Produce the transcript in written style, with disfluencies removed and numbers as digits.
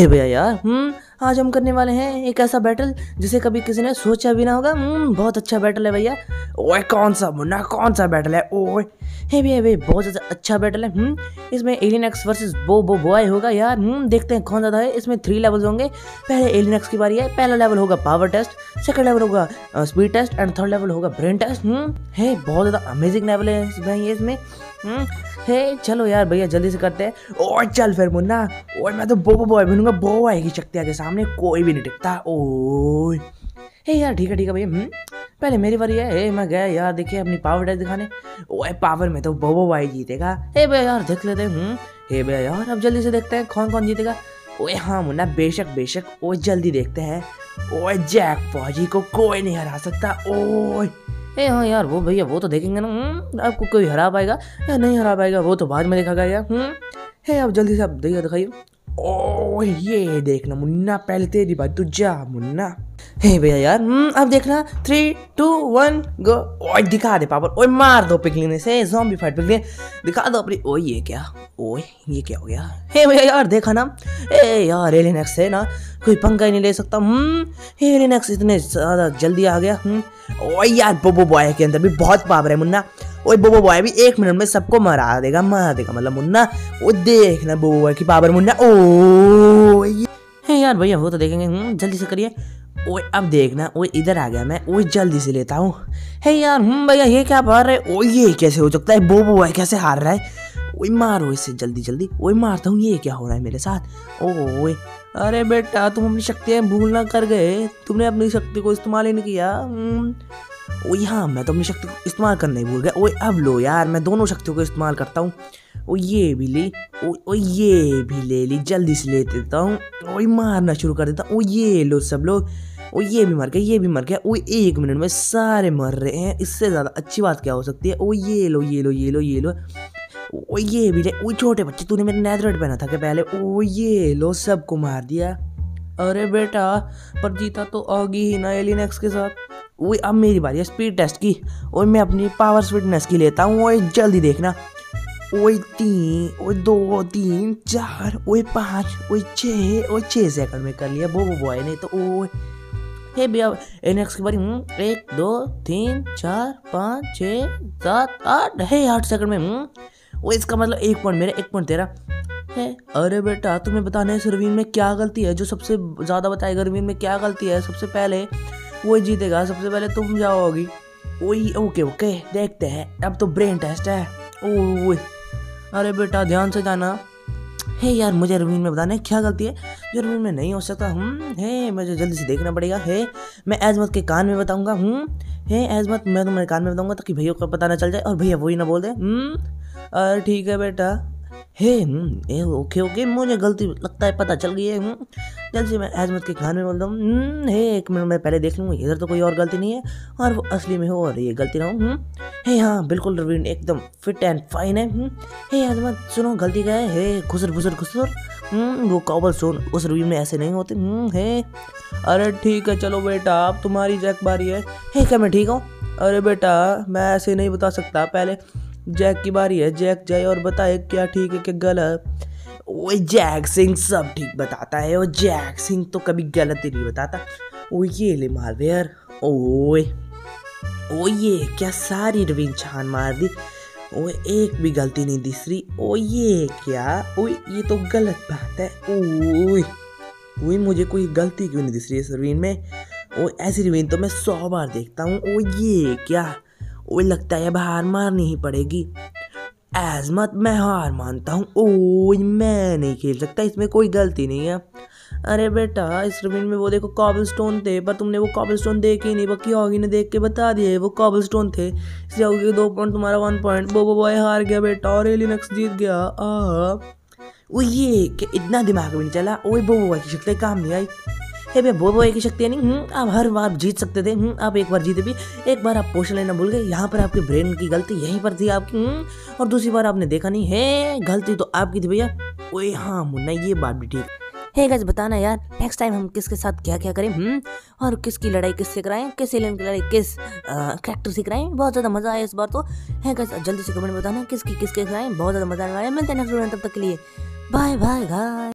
हे भैया यार, आज हम करने वाले हैं एक ऐसा बैटल जिसे कभी किसी ने सोचा भी ना होगा। बहुत अच्छा बैटल है भैया। ओए कौन सा मुन्ना, कौन सा बैटल है? ओए हे भैया भाई, बहुत ज़्यादा अच्छा बैटल है। इसमें एलियन एक्स वर्सेस बॉय होगा यार। देखते हैं कौन ज़्यादा है। इसमें 3 लेवल्स होंगे। पहले एलियन एक्स की बारी है। पहला लेवल होगा पावर टेस्ट, सेकंड लेवल होगा speed test and third level होगा ब्रेन टेस्ट। है बहुत ज़्यादा अमेजिंग लेवल है इसमें। हे चलो यार भैया जल्दी से करते हैं। ओए चल फिर मुन्ना। ओए मैं तो बॉय बनूंगा। बॉय की शक्तियाँ के सामने कोई भी नहीं टिकता। ओए हे यार ठीक है भैया। पहले मेरी बारी है। हे मैं गया यार, देखिए अपनी पावर टेस्ट दिखाने। ओए पावर में तो बॉय जीतेगा। हे भैया यार देख लेते हैं। हे भैया यार अब जल्दी से देखते हैं कौन कौन जीतेगा। ओए हाँ मुन्ना, बेशक। ओए जल्दी देखते हैं। ओए जैक फौजी को कोई नहीं हरा सकता। ओए हाँ यार वो भैया वो तो देखेंगे ना। आपको कोई हरा पाएगा या नहीं हरा पाएगा वो तो बाद में देखा गया यार। है अब जल्दी से आप दिखाइए। ओह ये देखना मुन्ना, पहले तेरी बात तू जा मुन्ना। हे भैया यार अब देखना 3 2 1 गो। ओए दिखा दे पावर। ओए मार दो पिगलिन से, ज़ॉम्बी फाइट पिगलिन दिखा दो अपनी। ओए ये क्या हो गया? हे भैया यार देखा ना। ए यार एलियन एक्स है ना, कोई पंगा ही नहीं ले सकता। एलियन एक्स इतने ज़्यादा जल्दी आ गया। ओए यार बोबो बॉय के अंदर भी बहुत पावर है मुन्ना। ओए बोबो बॉय भी 1 मिनट में सबको मार देगा मतलब मुन्ना। ओ देखना बोबो बॉय की पावर मुन्ना। ओ है यार भैया वो तो देखेंगे। जल्दी से करिए। ओए अब देखना। ओए इधर आ गया मैं। ओए जल्दी से लेता हूँ। है यार भैया ये क्या मार रहे? ओए ये कैसे हो सकता है? बोबो बॉय कैसे हार रहा है? ओए मारो इससे जल्दी। ओए मारता हूँ। ये क्या हो रहा है मेरे साथ? ओए अरे बेटा तुम अपनी शक्तियाँ भूलना कर गए। तुमने अपनी शक्ति को इस्तेमाल ही नहीं किया। ओए हाँ मैं तो अपनी शक्ति को इस्तेमाल करना ही भूल गया। ओए अब लो यार, मैं दोनों शक्तियों को इस्तेमाल करता हूँ। ओ ये भी ली। ओ ये भी ले ली। जल्दी से ले देता हूँ। ओए मारना शुरू कर देता हूँ। ओ ये लो सब लोग। ओ ये भी मर गया। ओ 1 मिनट में सारे मर रहे हैं। इससे ज़्यादा अच्छी बात क्या हो सकती है? ओ ये लो। ओ ये भी ले। ओ छोटे बच्चे तूने मेरे नेदरेट पहना था क्या पहले? ओ ये लो सबको मार दिया। अरे बेटा पर जीता तो आगी ही ना एलियन एक्स के साथ। ओए अब मेरी बारी है स्पीड टेस्ट की। ओए मैं अपनी पावर फिटनेस की लेता हूँ। ओए जल्दी देखना। ओए 3 ओए 2 3 4 ओए 5 ओए 6 ओए 6 सेकंड में कर लिया बोबो बॉय ने तो। ओए हे भैया एनएक्स की बारी। 1 2 3 4 5 6 7 8 है 8 सेकंड में। वो इसका मतलब 1 पॉइंट मेरा 1 पॉइंट तेरा है। अरे बेटा तुम्हें बताना है इस रवीन में क्या गलती है। जो सबसे ज़्यादा बताएगा रवीन में क्या गलती है सबसे पहले वही जीतेगा। सबसे पहले तुम जाओगी। वही ओके देखते हैं। अब तो ब्रेन टेस्ट है। ओह अरे बेटा ध्यान से जाना। हे यार मुझे रवीन में बताना है क्या गलती है जो रवीन में नहीं हो सकता। है मुझे जल्दी से देखना पड़ेगा। है मैं एजमत के कान में बताऊंगा। है एजमत मैं तुम्हारे कान में बताऊंगा ताकि भैया को पता ना चल जाए और भैया वही ना बोल दे। अरे ठीक है बेटा। हे ओके मुझे गलती लगता है पता चल गई है। जल्दी से मैं एजमत के कान में बोलता हूँ। हे 1 मिनट में पहले देख लूँगा इधर तो कोई और गलती नहीं है और वो असली में हो और ये गलती ना हो। हे हाँ बिल्कुल रवीन एकदम फिट एंड फाइन है। हे एजमत सुनो गलती क्या है? हे घुसर वो कॉबल स्टोन उस रवीन में ऐसे नहीं होते। हे अरे ठीक है चलो बेटा अब तुम्हारी जैक बारी है। हे क्या मैं ठीक हूँ? अरे बेटा मैं ऐसे नहीं बता सकता, पहले जैक की बारी है। जैक जाए और बताए क्या ठीक है क्या गलत। ओए जैक सिंह सब ठीक बताता है। और जैक सिंह तो कभी गलत ही नहीं बताता। ओ ये ले मालवेयर। ओए ये क्या सारी रवीन छान मार दी। ओए एक भी गलती नहीं दिख रही। ओ ये क्या? ओए ये तो गलत बात है। ओए मुझे कोई गलती क्यों नहीं दिख रही है रवीन में? ओ ऐसी रवीन तो मैं 100 बार देखता हूँ। ओ ये क्या? ओए लगता है अब हार मारनी ही पड़ेगी। एजमत मैं हार मानता हूँ। ओए मैं नहीं खेल सकता, इसमें कोई गलती नहीं है। अरे बेटा इस रवीन में वो देखो कॉबल स्टोन थे पर तुमने वो कॉबल स्टोन देखे ही नहीं। बाकी होगी ने देख के बता दिए वो कॉबल स्टोन थे। इसलिए होगी 2 पॉइंट तुम्हारा 1 पॉइंट। बोबो बॉय हार गया बेटा और एलियन एक्स जीत गया। वो ये कि इतना दिमाग भी नहीं चला। ओए बोबो बॉय की शक्ति काम नहीं आई। हे भैया बोबो बॉय की शक्ति नहीं। आप हर बार जीत सकते थे। आप एक बार जीते भी, एक बार आप पोषण लेना भूल गए। यहाँ पर आपके ब्रेन की गलती यहीं पर थी आपकी। और दूसरी बार आपने देखा नहीं है। गलती तो आपकी थी भैया। ओए हाँ मुन्ना ये बात भी ठीक। हे गाइस बताना यार नेक्स्ट टाइम हम किसके साथ क्या क्या करें। और किसकी लड़ाई किससे कराएं, किस एलियन की लड़ाई किस कैरेक्टर से कराएं। बहुत ज़्यादा मज़ा आया इस बार तो। है गाइस जल्दी से कमेंट बताना किसकी किसके कराएं। बहुत ज़्यादा मज़ा आने वाला है। मिलते हैं नेक्स्ट वीडियो में, तब तक के लिए बाय बाय गाइस।